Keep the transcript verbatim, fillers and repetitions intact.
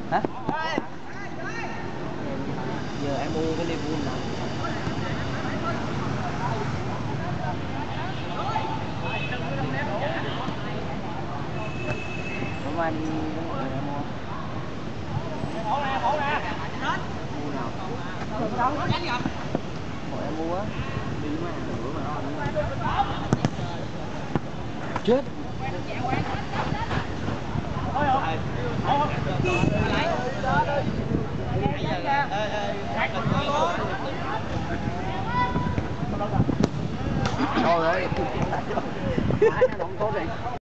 Hả? Giờ em mua cái Liverpool nào? Hôm anh mua em mua. Mua nào? Hồi em mua á. Đi mà bữa mà nó chết. Thôi ơi. Nó không tốt đi.